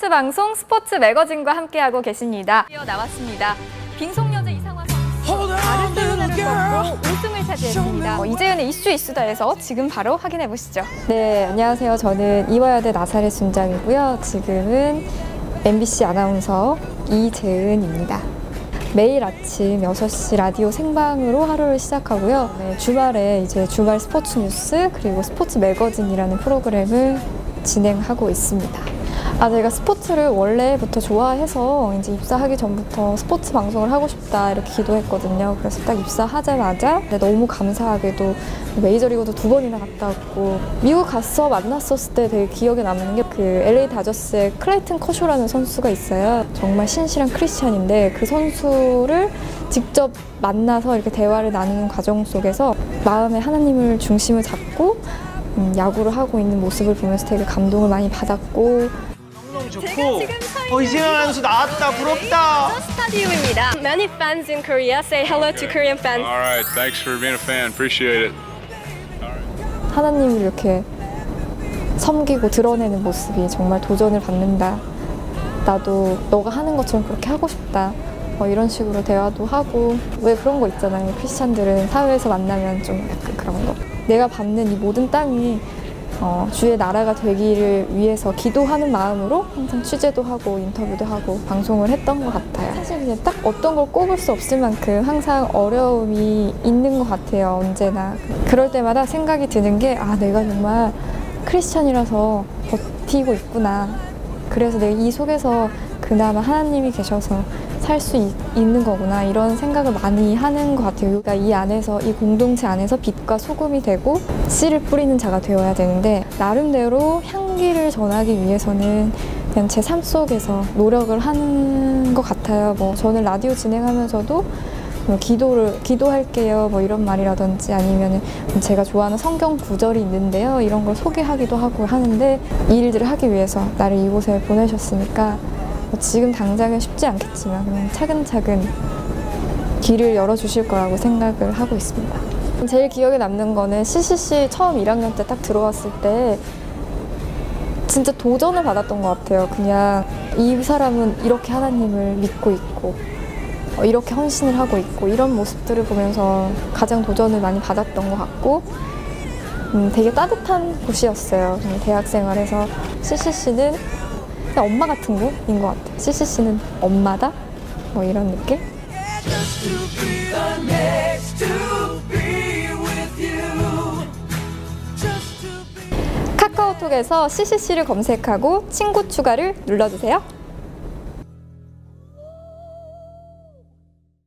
스포츠 방송 스포츠 매거진과 함께하고 계십니다. 나왔습니다. 빙속여자 이상화 선수 아르세나를 꺾고 우승을 차지했습니다. 이재현의 이슈다에서 지금 바로 확인해 보시죠. 네, 안녕하세요. 저는 이화여대 나사렛 순장이고요. 지금은 MBC 아나운서 이재은입니다. 매일 아침 6시 라디오 생방으로 하루를 시작하고요. 네, 주말에 이제 주말 스포츠 뉴스 그리고 스포츠 매거진이라는 프로그램을 진행하고 있습니다. 제가 스포츠를 원래부터 좋아해서 이제 입사하기 전부터 스포츠 방송을 하고 싶다 이렇게 기도했거든요. 그래서 딱 입사하자마자 너무 감사하게도 메이저리그도 2번이나 갔다 왔고 미국 가서 만났었을 때 되게 기억에 남는 게 그 LA 다저스의 클레이튼 커쇼라는 선수가 있어요. 정말 신실한 크리스찬인데 그 선수를 직접 만나서 이렇게 대화를 나누는 과정 속에서 마음에 하나님을 중심을 잡고 야구를 하고 있는 모습을 보면서 되게 감동을 많이 받았고 좋고 이재현 아나운서 나왔다. 부럽다. 스타디움입니다. Many fans in Korea say hello to Korean fans. All right, thanks for being a fan. Appreciate it. 하나님을 이렇게 섬기고 드러내는 모습이 정말 도전을 받는다. 나도 너가 하는 것처럼 그렇게 하고 싶다. 이런 식으로 대화도 하고 왜 그런 거 있잖아요. 크리스찬들은 사회에서 만나면 좀 약간 그런 거. 내가 밟는 이 모든 땅이 주의 나라가 되기를 위해서 기도하는 마음으로 항상 취재도 하고 인터뷰도 하고 방송을 했던 것 같아요. 사실 이제 딱 어떤 걸 꼽을 수 없을 만큼 항상 어려움이 있는 것 같아요. 언제나. 그럴 때마다 생각이 드는 게 내가 정말 크리스찬이라서 버티고 있구나. 그래서 내가 이 속에서 그나마 하나님이 계셔서 살 수 있는 거구나 이런 생각을 많이 하는 것 같아요. 그러니까 이 안에서 이 공동체 안에서 빛과 소금이 되고 씨를 뿌리는 자가 되어야 되는데 나름대로 향기를 전하기 위해서는 그냥 제 삶 속에서 노력을 하는 것 같아요. 저는 라디오 진행하면서도 기도할게요 이런 말이라든지 아니면 제가 좋아하는 성경 구절이 있는데요. 이런 걸 소개하기도 하고 하는데 이 일들을 하기 위해서 나를 이곳에 보내셨으니까 지금 당장은 쉽지 않겠지만 그냥 차근차근 길을 열어주실 거라고 생각을 하고 있습니다. 제일 기억에 남는 거는 CCC 처음 1학년 때 딱 들어왔을 때 진짜 도전을 받았던 것 같아요. 그냥 이 사람은 이렇게 하나님을 믿고 있고 이렇게 헌신을 하고 있고 이런 모습들을 보면서 가장 도전을 많이 받았던 것 같고 되게 따뜻한 곳이었어요. 대학 생활에서 CCC는 엄마 같은 곳인 것 같아요. CCC는 엄마다? 이런 느낌? 카카오톡에서 CCC를 검색하고 친구 추가를 눌러주세요.